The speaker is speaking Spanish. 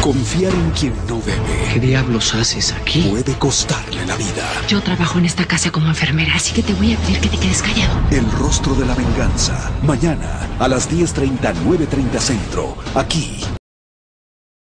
Confiar en quien no debe ¿Qué diablos haces aquí? puede costarle la vida. Yo trabajo en esta casa como enfermera, así que te voy a pedir que te quedes callado. El rostro de la venganza. Mañana a las 10:30, 9:30 Centro. Aquí.